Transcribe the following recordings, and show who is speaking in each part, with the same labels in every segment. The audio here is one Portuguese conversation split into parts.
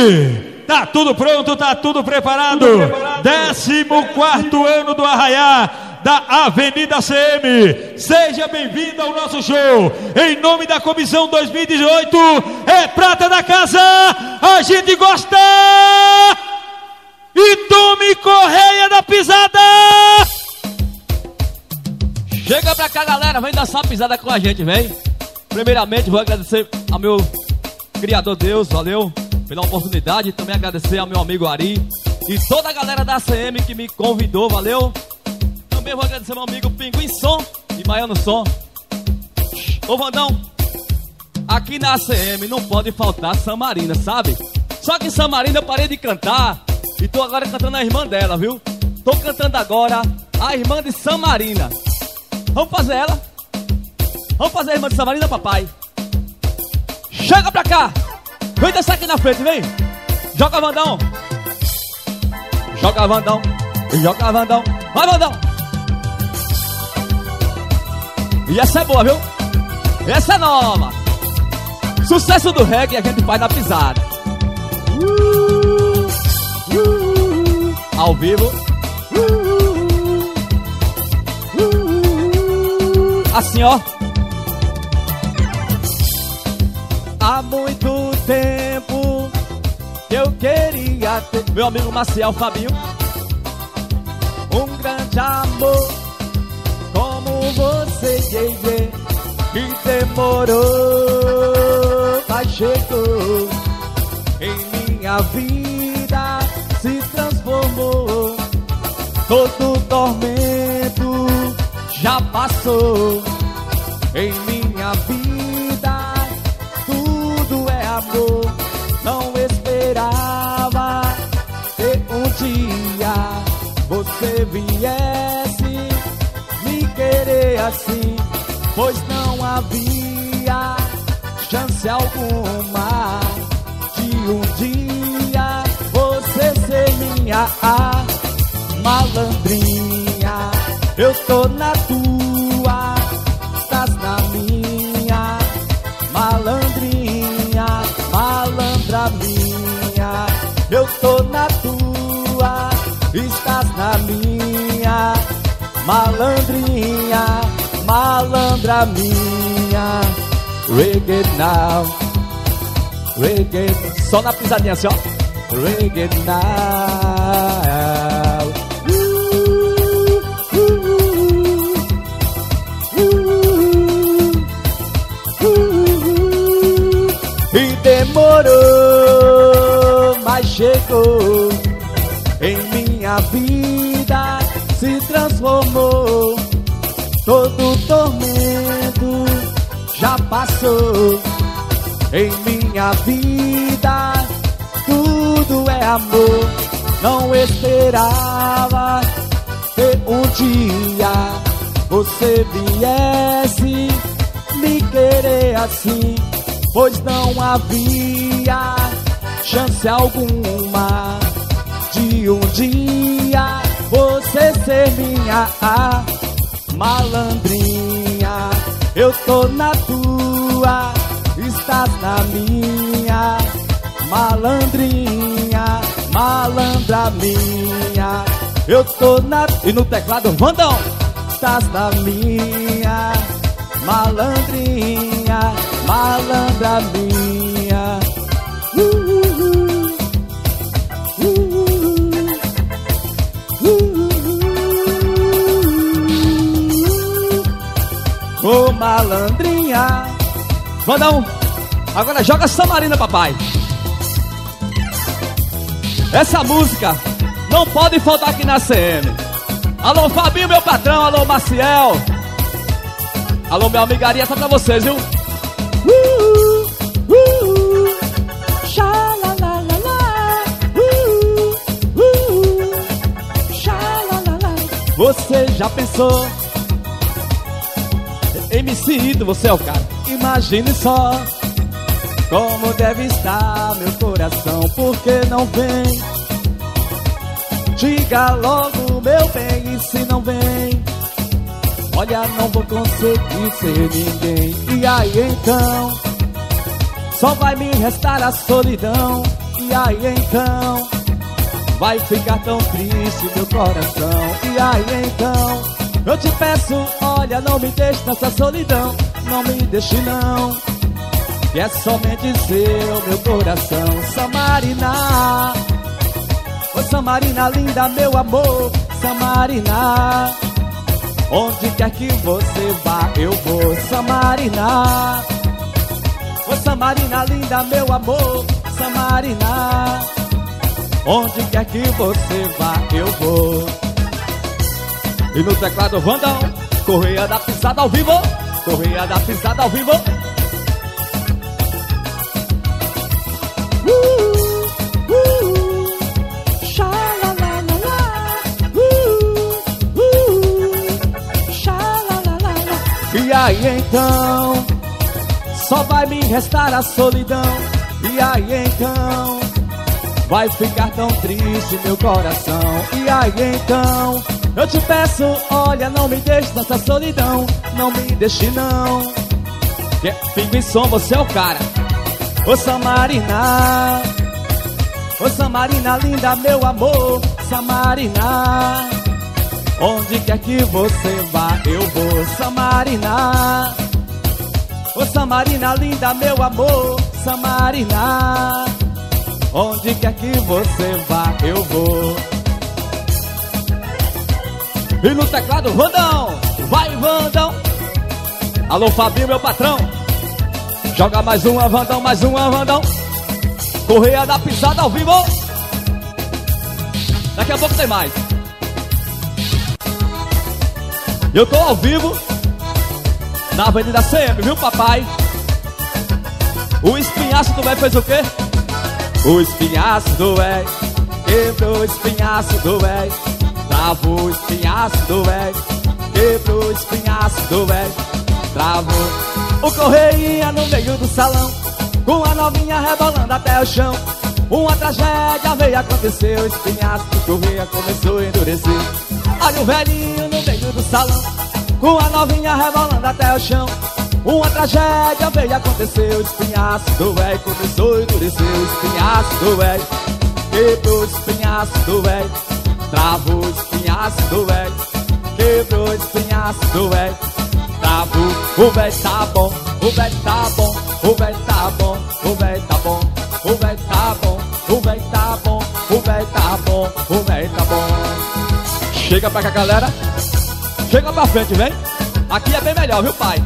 Speaker 1: aí? Tá tudo pronto, tá tudo preparado? 14º ano do Arraiá da Avenida CM. Seja bem-vindo ao nosso show. Em nome da Comissão 2018, é prata da casa, a gente gosta. E tome Correia da Pisada.
Speaker 2: Chega pra cá, galera, vem dançar uma pisada com a gente, vem. Primeiramente vou agradecer ao meu Criador Deus, valeu pela oportunidade. Também agradecer ao meu amigo Ari e toda a galera da ACM que me convidou, valeu. Também vou agradecer ao meu amigo Pinguim Som e Maiano Som. Ô Vandão, aqui na ACM não pode faltar Samarina, sabe? Só que Samarina eu parei de cantar e tô agora cantando a irmã dela, viu? Tô cantando agora a irmã de Samarina. Vamos fazer ela? Vamos fazer a irmã de Samarina, papai. Chega pra cá. Vem dançar aqui na frente, vem. Joga, Vandão. Joga, Vandão. Joga, Vandão. Vai, Vandão. E essa é boa, viu? Essa é nova. Sucesso do reggae a gente faz na pisada. Ao vivo. Assim, ó. Há muito tempo que eu queria ter, meu amigo Maciel Fabinho, um grande amor como você, yeah, que demorou, mas chegou em minha vida, se transformou. Todo tormento já passou em minha vida. Amor, não esperava que um dia você viesse me querer assim, pois não havia chance alguma de um dia você ser minha malandrinha. Eu tô na tua, estás na minha malandrinha, malandra minha. Eu tô na tua, estás na minha malandrinha, malandra minha. Reggae now, reggae, só na pisadinha assim, ó. Reggae now. E demorou, mas chegou em minha vida, se transformou. Todo tormento já passou em minha vida, tudo é amor. Não esperava que um dia você viesse me querer assim, pois não havia chance alguma de um dia você ser minha malandrinha. Eu tô na tua, estás na minha malandrinha, malandra minha. Eu tô na... E no teclado, Vandão. Estás na minha malandrinha, malandra minha. Ô malandrinha. Vandão, agora joga Samarina, papai. Essa música não pode faltar aqui na CM. Alô Fabinho, meu patrão, alô Maciel, alô meu amigo Ari, essa pra vocês, viu? Você já pensou? MC Ito, você é o cara. Imagine só como deve estar meu coração, porque não vem? Diga logo, meu bem, e se não vem? Olha, não vou conseguir ser ninguém. E aí então, só vai me restar a solidão.
Speaker 3: E aí então vai ficar tão triste meu coração. E aí então eu te peço, olha, não me deixe nessa solidão. Não me deixe não, que é somente seu meu coração. Samarina, ô Samarina linda, meu amor. Samarina, onde quer que você vá eu vou. Samarina, ô Samarina linda, meu amor. Samarina, onde quer que você vá eu vou. E no teclado Vandão, Correia da Pisada ao vivo. Correia da Pisada ao vivo. E aí então só vai me restar a solidão. E aí então vai ficar tão triste meu coração. E aí então eu te peço, olha, não me deixe nessa solidão. Não me deixe não, que pingo e som, você é o cara. Ô Samarina, ô Samarina linda, meu amor. Samarina, onde quer que você vá eu vou. Samarina, ô Samarina linda, meu amor. Samarina, onde quer que você vá eu vou. E no teclado Vandão, vai Vandão. Alô Fabinho, meu patrão. Joga mais uma Vandão, mais uma Vandão. Correia da Pisada ao vivo. Daqui a pouco tem mais. Eu tô ao vivo na Avenida CM, viu papai? O espinhaço do velho fez o quê? O espinhaço do velho quebrou o espinhaço do velho. Travou o espinhaço do velho, quebrou o espinhaço do velho. Travou o Correia no meio do salão, com a novinha rebolando até o chão. Uma tragédia veio acontecer, o espinhaço do Correia começou a endurecer. Olha o velhinho no meio do salão, com a novinha rebolando até o chão. Uma tragédia veio acontecer, o espinhaço do velho começou a endurecer. O espinhaço do velho quebrou o espinhaço do velho. Travou o espinhaço do velho, quebrou o espinhaço do velho. Travou, o velho tá bom, o velho tá bom, o velho tá bom, o velho tá bom, o velho tá bom, o velho tá bom, o velho tá bom, o velho tá bom. Chega pra cá, galera. Chega pra frente, vem. Aqui é bem melhor, viu, pai?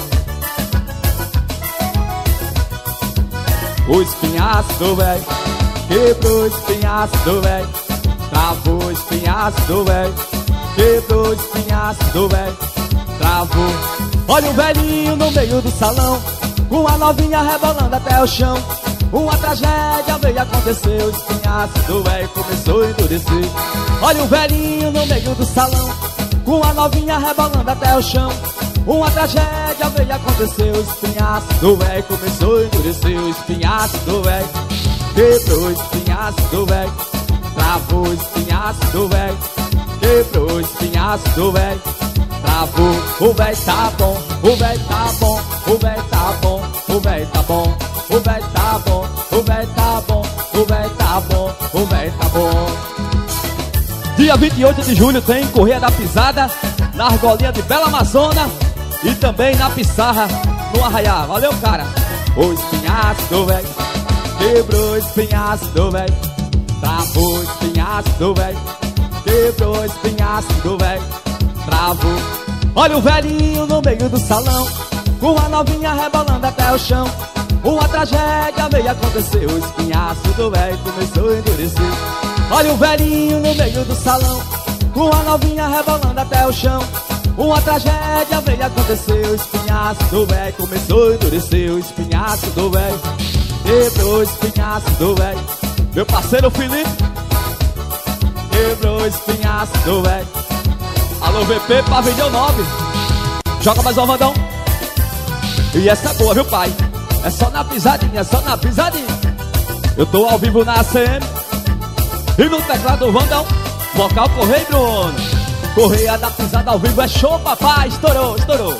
Speaker 3: O espinhaço do velho quebrou o espinhaço do velho. Travou o espinhaço do velho, quebrou o espinhaço do velho. Travou. Olha o velhinho no meio do salão, com a novinha rebolando até o chão. Uma tragédia veio acontecer, o espinhaço do velho começou a endurecer. Olha o velhinho no meio do salão, com a novinha rebolando até o chão. Uma tragédia veio acontecer, o espinhaço do velho começou a endurecer. O espinhaço do velho quebrou o espinhaço do velho. Travou o espinhaço do velho, quebrou o espinhaço do velho. Travou, o velho tá bom, o velho tá bom, o velho tá bom, o velho tá bom, o velho tá bom, o velho tá bom, o velho tá bom, o velho tá bom. Dia 28 de julho tem Correia da Pisada na Argolinha de Bela Amazônia e também na Pissarra no Arraiá. Valeu, cara. O espinhaço do velho quebrou o espinhaço do velho. Travou o espinhaço do velho, quebrou o espinhaço do velho. Travou. Olha o velhinho no meio do salão, com a novinha rebolando até o chão. Uma tragédia veio acontecer, o espinhaço do velho começou a endurecer. Olha o velhinho no meio do salão, com a novinha rebolando até o chão. Uma tragédia veio acontecer, o espinhaço do velho começou a endurecer. O espinhaço do velho quebrou o espinhaço do velho. Meu parceiro Felipe quebrou o espinhaço do velho. Alô VP, Pavilhão 9. Joga mais um Vandão. E essa é boa, viu pai? É só na pisadinha, é só na pisadinha. Eu tô ao vivo na ACM e no teclado Vandão, vocal Correia e Bruno. Correia da Pisada ao vivo é show, papai. Estourou, estourou.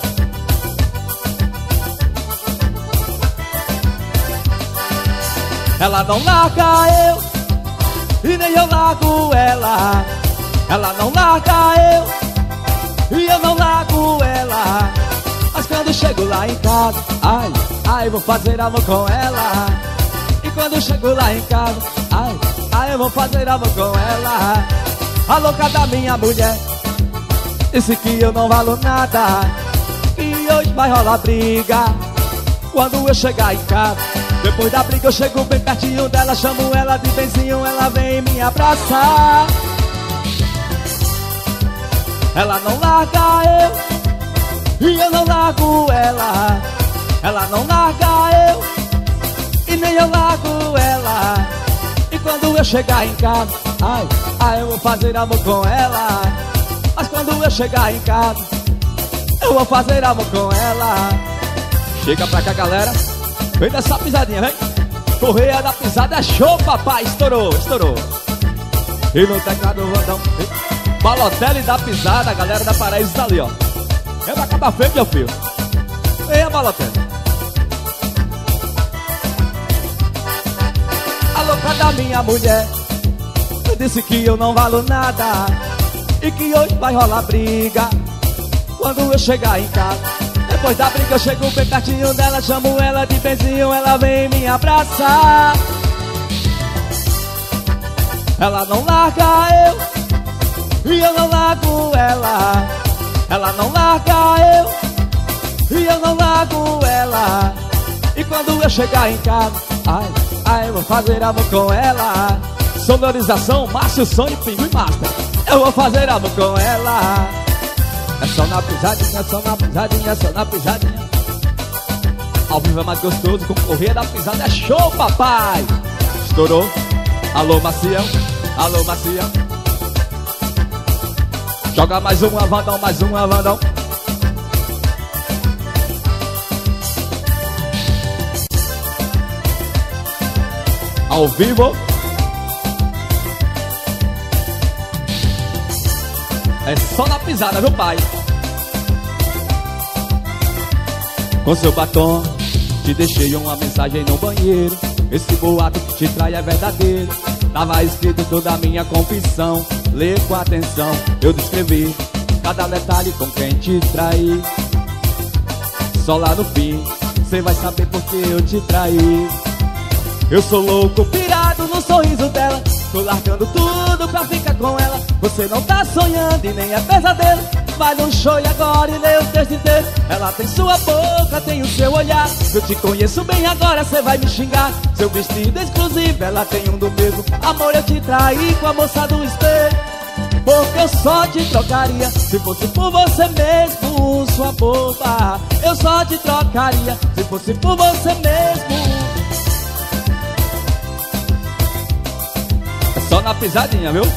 Speaker 3: Ela não larga eu e nem eu largo ela. Ela não larga eu e eu não largo ela. Mas quando chego lá em casa, ai, ai, vou fazer amor com ela. E quando chego lá em casa, ai, ai, eu vou fazer amor com ela. A louca da minha mulher disse que eu não valo nada, que hoje vai rolar briga quando eu chegar em casa. Depois da briga eu chego bem pertinho dela, chamo ela de benzinho, ela vem me abraçar. Ela não larga eu e eu não largo ela. Ela não larga eu e nem eu largo ela. E quando eu chegar em casa, ai, ai, eu vou fazer amor com ela. Mas quando eu chegar em casa, eu vou fazer amor com ela. Chega pra cá, galera. Vem dessa pisadinha, vem. Correia da pisada é show, papai. Estourou, estourou. E no teclado Vandão, Balotelli da pisada, a galera da Paraíso tá ali, ó. É pra acabar feio, meu filho. Venha, Balotelli. A louca da minha mulher disse que eu não valo nada e que hoje vai rolar briga quando eu chegar em casa. Depois da briga eu chego bem pertinho dela, chamo ela de benzinho, ela vem me abraçar. Ela não larga eu e eu não largo ela. Ela não larga eu e eu não largo ela. E quando eu chegar em casa, ai, ai, eu vou fazer amor com ela. Sonorização, Márcio, Sony, Pinguim Master. Eu vou fazer amor com ela. É só na pisadinha, só na pisadinha, só na pisadinha. Ao vivo é mais gostoso, com correia da pisada é show, papai. Estourou. Alô, Maciel, alô, Maciel. Joga mais uma, Vandão, mais uma, Vandão. Ao vivo. É só na pisada, meu pai. Com seu batom, te deixei uma mensagem no banheiro. Esse boato que te trai é verdadeiro. Tava escrito toda a minha confissão. Lê com atenção, eu descrevi cada detalhe com quem te traí. Só lá no fim, cê vai saber por que eu te traí. Eu sou louco, pirado no sorriso dela. Tô largando tudo pra ficar com ela. Você não tá sonhando e nem é pesadelo. Vai no show e agora e lê o texto inteiro. Ela tem sua boca, tem o seu olhar. Eu te conheço bem agora, cê vai me xingar. Seu vestido exclusivo, ela tem um do mesmo. Amor, eu te traí com a moça do espelho. Porque eu só te trocaria se fosse por você mesmo, sua boba. Eu só te trocaria se fosse por você mesmo. É só na pisadinha, viu?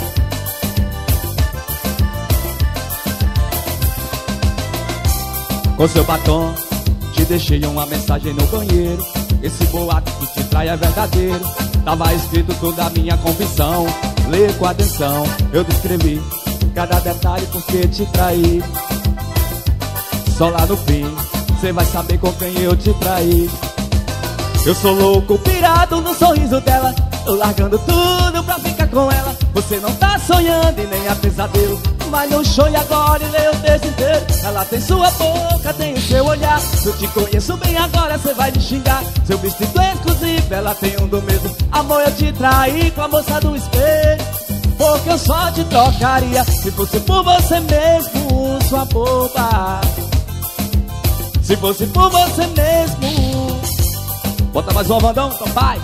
Speaker 3: Com seu batom, te deixei uma mensagem no banheiro. Esse boato que te trai é verdadeiro. Tava escrito toda a minha confissão. Lê com atenção, eu descrevi cada detalhe porque te traí. Só lá no fim, cê vai saber com quem eu te traí. Eu sou louco, pirado no sorriso dela. Tô largando tudo pra ficar com ela. Você não tá sonhando e nem é pesadelo. Vai no show e agora e lê o texto inteiro. Ela tem sua boca, tem o seu olhar. Eu te conheço bem agora, cê vai me xingar. Seu vestido é exclusivo, ela tem um do mesmo. Amor, eu te traí com a moça do espelho. Porque eu só te trocaria se fosse por você mesmo, sua boba. Se fosse por você mesmo. Bota mais um, Vandão, então vai.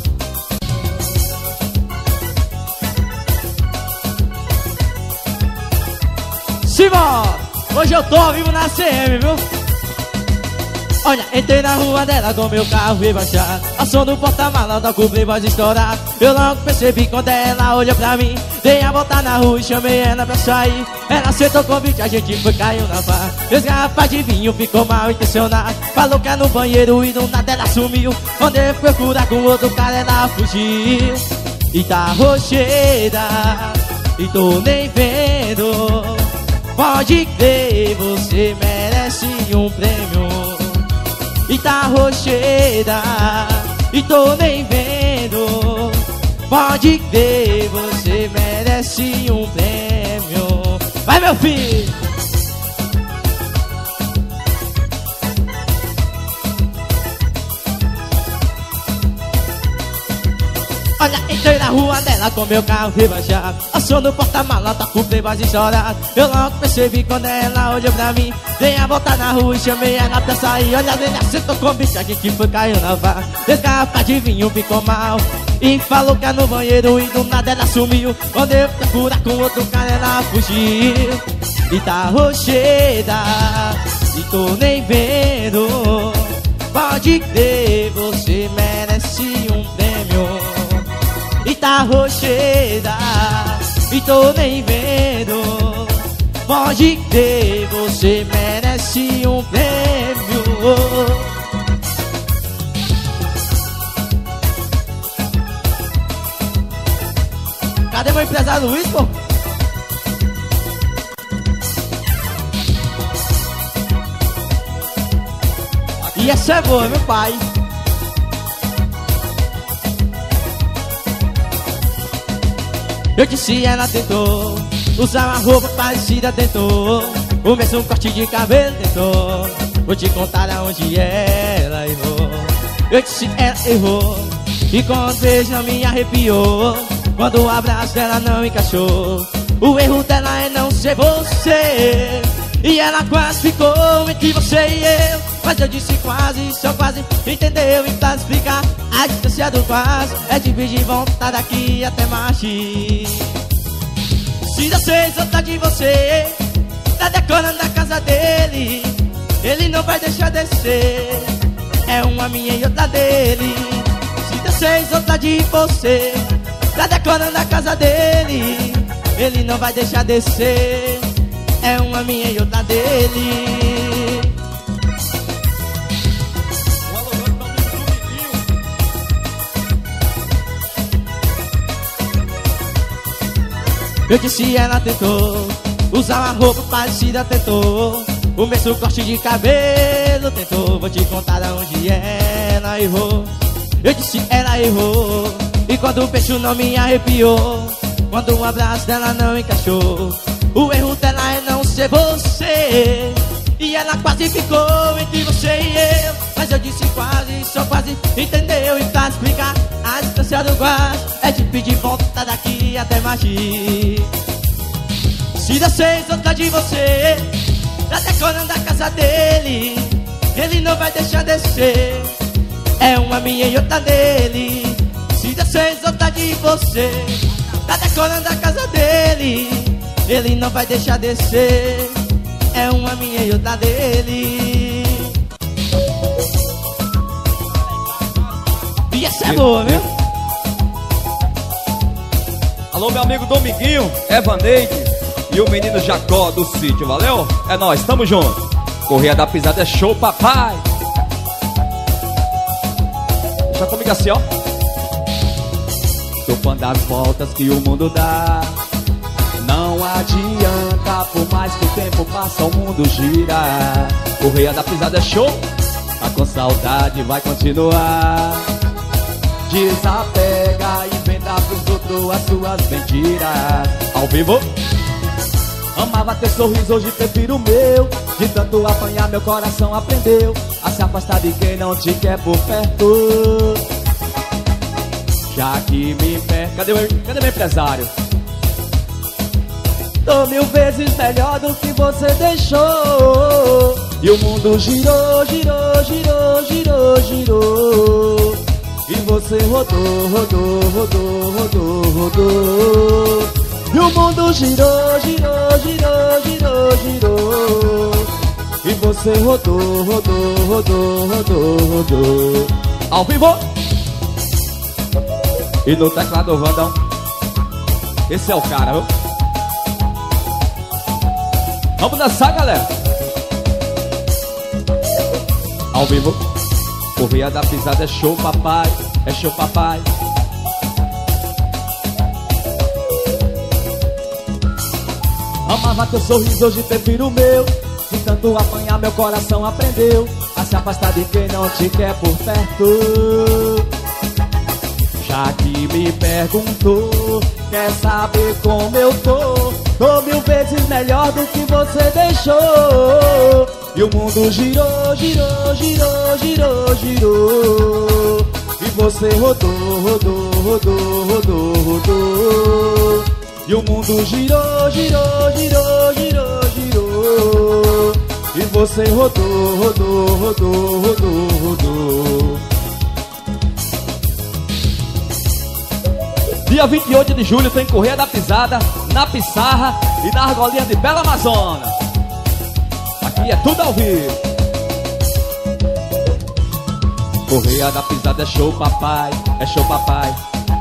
Speaker 4: Simbora! Hoje eu tô ao vivo na CM, viu? Olha, entrei na rua dela com meu carro e baixar. A som do porta-mala toca o Playboy estourar. Eu logo percebi quando ela olhou pra mim. Dei a volta na rua e chamei ela pra sair. Ela aceitou o convite, a gente foi, caiu na barra. Meus garrafas de vinho ficou mal intencionado. Falou que é no banheiro e do nada ela sumiu. Quando eu fui procurar com outro cara ela fugiu. E tá rocheira, e tô nem vendo. Pode crer, você merece um prêmio. E tá rocheira, e tô nem vendo. Pode crer, você merece um prêmio. Vai, meu filho! Olha, entrei na rua dela com meu carro rebaixado. Passou no porta-mala, tá com playboys estourado. Eu logo percebi quando ela olhou pra mim. Dei a volta na rua e chamei ela pra sair. Olha, ela sentou com o bicho, a gente foi, caiu na vara. Desgarrafa de vinho, ficou mal e falou que ia no banheiro e do nada ela sumiu. Quando eu procurar com outro cara, ela fugiu. E tá rocheda, e tô nem vendo. Pode crer, você merece um prêmio. E tá rocheda, e tô nem vendo. Pode crer, você merece um prêmio. Cadê meu empresário Luiz, pô? E essa é boa, meu pai. Eu disse, ela tentou usar uma roupa parecida, tentou o mesmo corte de cabelo, tentou. Vou te contar aonde ela errou. Eu disse, ela errou, e quando vejo não me arrepiou. Quando o abraço dela não encaixou. O erro dela é não ser você. E ela quase ficou entre você e eu. Mas eu disse quase, só quase, entendeu? E pra explicar a distância do quase é dividir vontade daqui até Machi. Se deu seis outra de você, tá decorando a casa dele. Ele não vai deixar descer, é uma minha e outra dele. Se deu seis outra de você, tá decorando a casa dele. Ele não vai deixar descer, é uma minha e outra dele. Eu disse, ela tentou usar uma roupa parecida, tentou o mesmo corte de cabelo, tentou. Vou te contar aonde ela errou. Eu disse, ela errou, e quando o beijo não me arrepiou. Quando o abraço dela não encaixou. O erro dela é não ser você. E ela quase ficou entre você e eu. Mas eu disse quase, só quase, entendeu? E pra explicar a distância do quase é de pedir volta daqui até Machi. Se deu seis outra de você, tá decorando a casa dele. Ele não vai deixar descer, é uma minha e outra dele. Se deu seis outra de você, tá decorando a casa dele. Ele não vai deixar descer, é uma minha e outra dele. E essa é boa, viu?
Speaker 2: Alô, meu amigo Dominguinho, Evaneide e o menino Jacó do sítio, valeu? É nóis, tamo junto. Correia da Pisada é show, papai. Deixa comigo assim, ó. Topando as voltas que o mundo dá. Não adianta, por mais que o tempo passa, o mundo gira. Correia da Pisada é show, tá com saudade, vai continuar. Desapega e venda pros outros as suas mentiras. Ao vivo. Amava ter sorriso, hoje prefiro o meu. De tanto apanhar, meu coração aprendeu a se afastar de quem não te quer por perto. Já que me perde. Cadê meu empresário? Tô 1000 vezes melhor do que você deixou. E o mundo girou, girou, girou, girou, girou. E você rodou, rodou, rodou, rodou, rodou. E o mundo girou, girou, girou, girou, girou. E você rodou, rodou, rodou, rodou, rodou. Ao vivo. E no teclado Vandão. Esse é o cara, viu? Vamos dançar, galera. Ao vivo. Correia da Pisada é show, papai. É show, papai. Amava teu sorriso, hoje prefiro o meu. De tanto apanhar, meu coração aprendeu a se afastar de quem não te quer por perto. Já que me
Speaker 3: me perguntou, quer saber como eu tô? Tô 1000 vezes melhor do que você deixou. E o mundo girou, girou, girou, girou, girou. E você rodou, rodou, rodou, rodou, rodou. E o mundo girou, girou, girou, girou, girou. E você rodou, rodou, rodou, rodou, rodou.
Speaker 2: Dia 28 de julho tem Correia da Pisada, na Pissarra e na Argolinha de Belo Amazonas. Aqui é tudo ao vivo. Correia da Pisada é show, papai, é show, papai.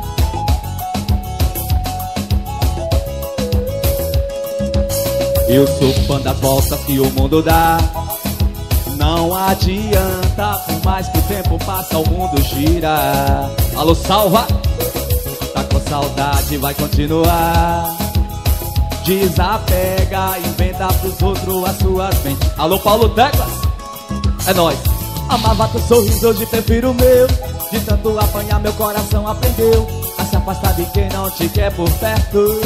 Speaker 2: Eu sou fã das voltas que o mundo dá. Não adianta, por mais que o tempo passa, o mundo gira. Alô, Salva! Tá com saudade, vai continuar. Desapega, inventa pros outros as suas mentes. Alô, Paulo Teclas, é nóis. Amava teu sorriso, hoje prefiro o meu. De tanto apanhar, meu coração aprendeu a se afastar de quem não te quer por perto.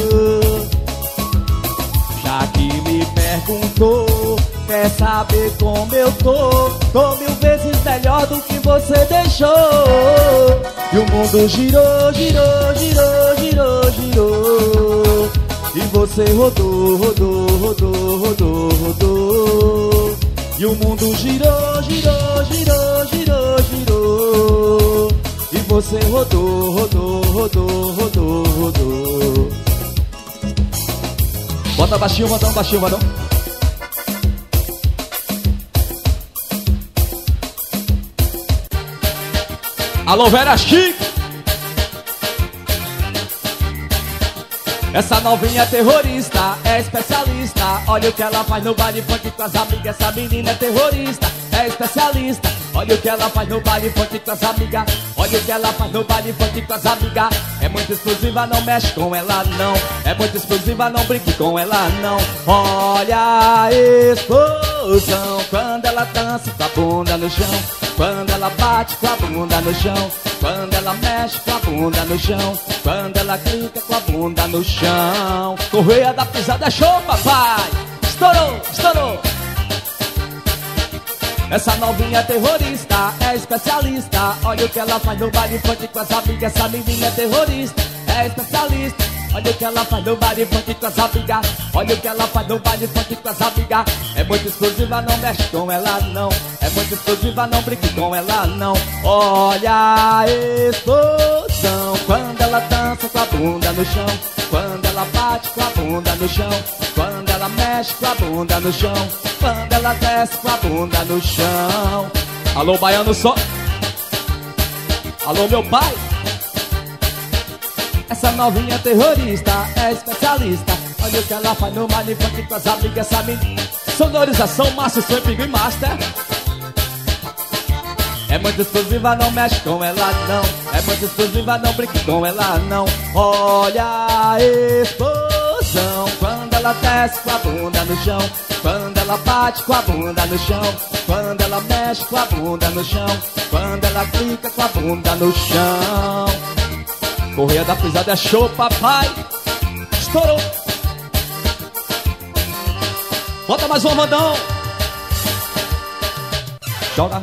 Speaker 2: Já que me perguntou, quer saber como eu tô? Tô 1000 vezes melhor do que você deixou. E o mundo girou, girou, girou, girou, girou. E você rodou, rodou, rodou, rodou, rodou. E o mundo girou, girou, girou, girou, girou. E você rodou, rodou, rodou, rodou, rodou. Bota baixinho, botão, baixinho, botão. Alô, Vera Chique. Essa novinha é terrorista, é especialista. Olha o que ela faz no baile funk com as amigas. Essa menina é terrorista, é especialista. Olha o que ela faz no baile funk com as amigas. Olha o que ela faz no baile funk com as amigas. É muito exclusiva, não mexe com ela não. É muito exclusiva, não brinque com ela não. Olha a explosão quando ela dança com a bunda no chão. Quando ela bate com a bunda no chão. Quando ela mexe com a bunda no chão. Quando ela clica com a bunda no chão. Correia da Pisada é show, papai. Estourou, estourou. Essa novinha é terrorista, é especialista. Olha o que ela faz no baile funk com as amigas. Essa menina é terrorista, é especialista. Olha o que ela faz no baile funk com as amigas. Olha o que ela faz no baile funk com as amigas. É muito exclusiva, não mexe com ela não. É muito exclusiva, não brinque com ela não. Olha a explosão quando ela dança com a bunda no chão. Quando ela bate com a bunda no chão. Quando ela mexe com a bunda no chão. Quando ela desce com a bunda no chão. Alô, baiano só. Alô, meu pai. Essa novinha é terrorista, é especialista. Olha o que ela faz no baile funk com as amigas. Essa menina, sonorização, Márcio, Swing e Master. É muito exclusiva, não mexe com ela não. É muito exclusiva, não brinque com ela não. Olha a explosão quando ela desce com a bunda no chão. Quando ela bate com a bunda no chão. Quando ela mexe com a bunda no chão. Quando ela clica com a bunda no chão. Correia da Pisada é show, papai. Estourou. Bota mais um, Vandão. Joga.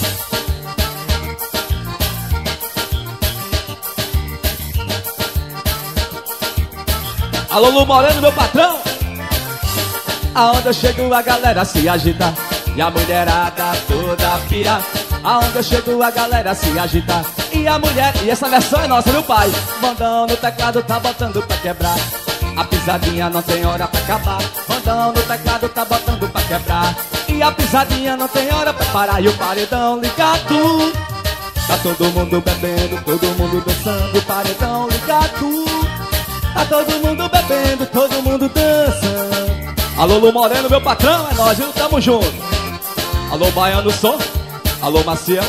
Speaker 2: Alô, Lu Moreno, meu patrão. Aonde eu chego a galera se agita e a mulherada toda pira. Aonde eu chego a galera se agita e a mulher... E essa versão é nossa, meu pai. Bandão no teclado tá botando pra quebrar. A pisadinha não tem hora pra acabar. Bandão no teclado tá botando pra quebrar. E a pisadinha não tem hora pra parar. E o paredão ligado. Tá todo mundo bebendo, todo mundo dançando. O paredão ligado. Tá todo mundo bebendo, todo mundo dançando. Alô, Lu Moreno, meu patrão, é nós, viu? Tamo junto. Alô, Baiano Som. Alô, Maciel.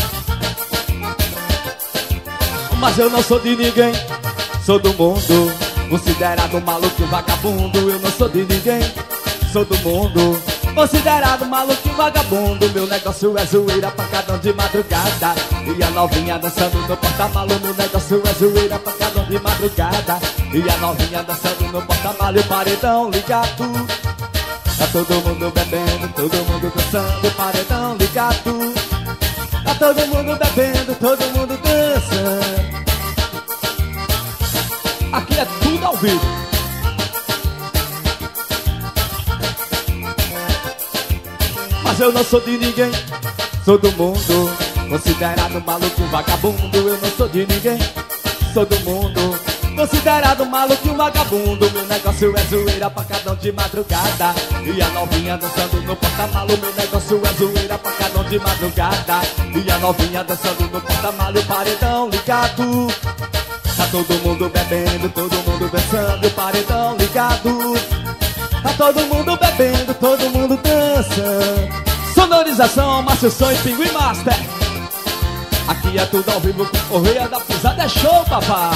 Speaker 2: Mas eu não sou de ninguém, sou do mundo. Considerado maluco e vagabundo. Eu não sou de ninguém, sou do mundo.
Speaker 3: considerado maluquinho vagabundo. Meu negócio é zoeira, pancadão de madrugada. E a novinha dançando no porta-malas. Meu negócio é zoeira, pancadão de madrugada. E a novinha dançando no porta-malas. E o paredão ligado. Tá todo mundo bebendo, todo mundo dançando. Paredão ligado. Tá todo mundo bebendo, todo mundo dançando. Aqui é tudo ao vivo. Mas eu não sou de ninguém, sou do mundo. Considerado maluco, vagabundo. Eu não sou de ninguém, sou do mundo. Considerado maluco, vagabundo. Meu negócio é zoeira, pancadão de madrugada. E a novinha dançando no porta-malas. Meu negócio é zoeira, pancadão de madrugada. E a novinha dançando no porta-malas. O paredão ligado. Tá todo mundo bebendo, todo mundo dançando. O paredão ligado. Tá todo mundo bebendo, todo mundo dançando. Sonorização, Márcio Som e Pinguim Master. Aqui é tudo ao vivo com Correia da Pisada. É show, papai.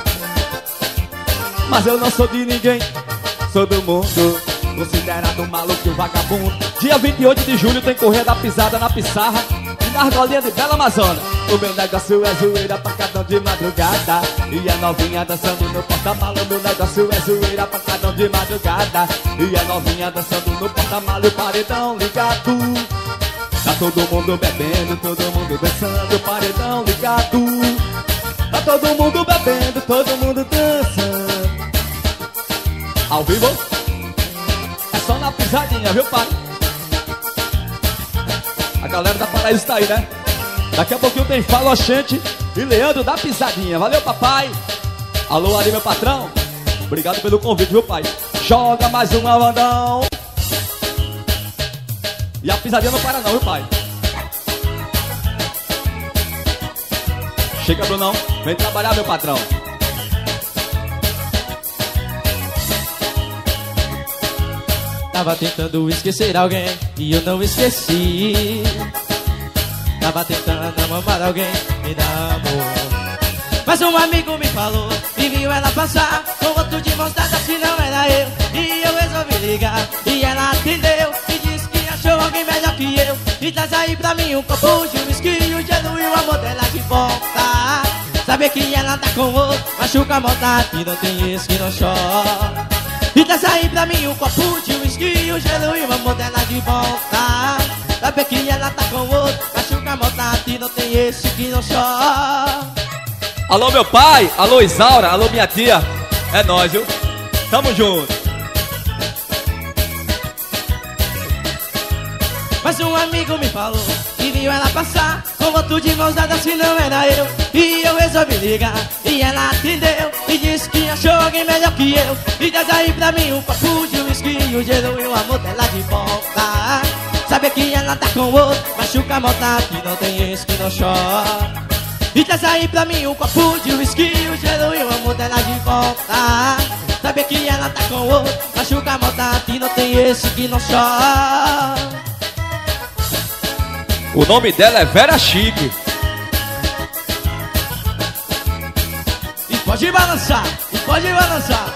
Speaker 3: Mas eu não sou de ninguém, sou do mundo. Considerado maluco e vagabundo. Dia 28 de julho tem Correia da Pisada na Pissarra e na Argolinha de Bela Amazônia. O meu negócio é zoeira, pancadão de madrugada. E a novinha dançando no porta-malas. O meu negócio é zoeira, pancadão de madrugada. E a novinha dançando no porta-malas. O paredão ligado. Tá todo mundo bebendo, todo mundo dançando. O paredão ligado. Tá todo mundo bebendo, todo mundo dançando. Ao vivo, é só na pisadinha, viu, pai? A galera da Paraíso tá aí, né? Daqui a pouquinho tem Falochente e Leandro da Pisadinha. Valeu, papai. Alô, Ari, meu patrão. Obrigado pelo convite, viu, pai? Joga mais um mandão. E a pisadinha não para não, viu, pai? Chega, Brunão. Vem trabalhar, meu patrão.
Speaker 4: Tava tentando esquecer alguém e eu não esqueci. Tava tentando amar alguém e não amor. Mas um amigo me falou e viu ela passar com outro de mãos dadas, se não era eu. E eu resolvi ligar e ela atendeu e disse que achou alguém melhor que eu. E traz aí pra mim um copo de whisky, o gelo e o amor dela de volta. Saber que ela tá com outro machuca a vontade e não tem esse que não chora. E traz aí pra mim um copo de whisky, o gelo e o amor dela de volta. Saber que ela tá com outro machuca a vontade e não tem esse que não chora.
Speaker 2: Alô, meu pai, alô, Isaura, alô, minha tia. É nóis, viu? Tamo junto.
Speaker 4: Mas um amigo me falou que viu ela passar com outro de mãos dadas, se não era eu. E eu resolvi ligar e ela atendeu e disse que achou alguém melhor que eu. E traz aí pra mim um copo de whisky, o gelo e o amor dela de volta. Saber que ela tá com outro machuca a vontade e não tem esse que não chora. E traz aí pra mim um copo de whisky, o gelo e o amor dela de volta. Saber que ela tá com outro machuca a vontade e não tem esse que não chora.
Speaker 2: O nome dela é Vera Chique.
Speaker 4: E pode balançar, e pode balançar.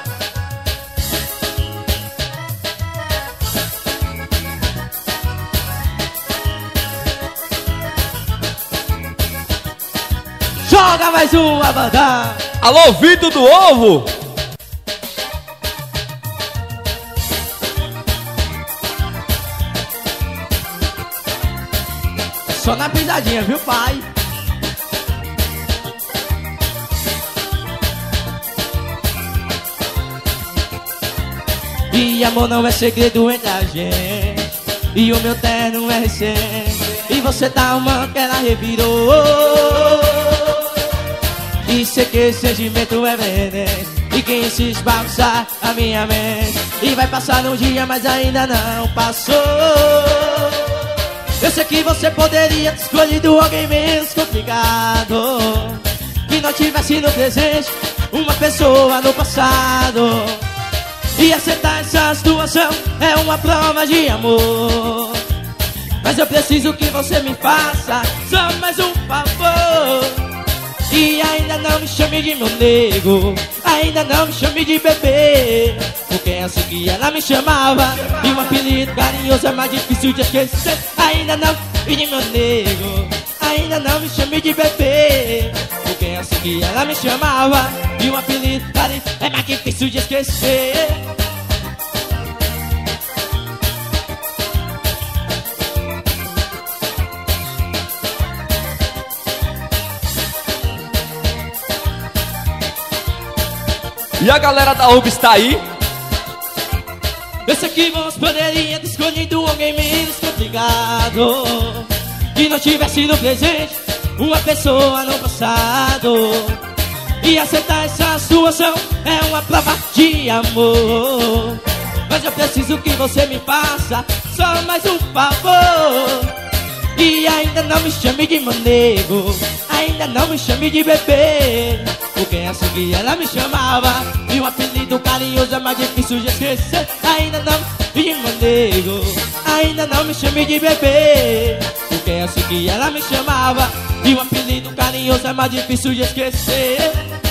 Speaker 4: Joga mais uma banda.
Speaker 2: Alô, Vitor do Ovo.
Speaker 4: Só na pisadinha, viu, pai? E amor não é segredo entre a gente. E o meu terno é recente. E você tá amando que ela revirou. E sei que esse sentimento é veneno. E quem insiste bagunçar a minha mente. E vai passar um dia, mas ainda não passou. Eu sei que você poderia ter escolhido alguém menos complicado, que não tivesse no presente uma pessoa no passado. E aceitar essa situação é uma prova de amor. Mas eu preciso que você me faça só mais um favor. E ainda não me chame de meu nego, ainda não me chame de bebê, porque é assim que ela me chamava. E um apelido carinhoso é mais difícil de esquecer. Ainda não me de meu nego, ainda não me chame de bebê, porque é assim que ela me chamava. E um apelido carinhoso é mais difícil de esquecer.
Speaker 2: E a galera da UB está aí?
Speaker 4: Eu sei que vamos poderia ter escolhido alguém menos complicado, que não tivesse no presente uma pessoa no passado. E aceitar essa situação é uma prova de amor. Mas eu preciso que você me faça só mais um favor. E ainda não me chame de meu nego, ainda não me chame de bebê, porque é assim que ela me chamava. E um apelido carinhoso é mais difícil de esquecer. Ainda não me chame de meu nego, ainda não me chame de bebê, porque é assim que ela me chamava. E um apelido carinhoso é mais difícil de esquecer.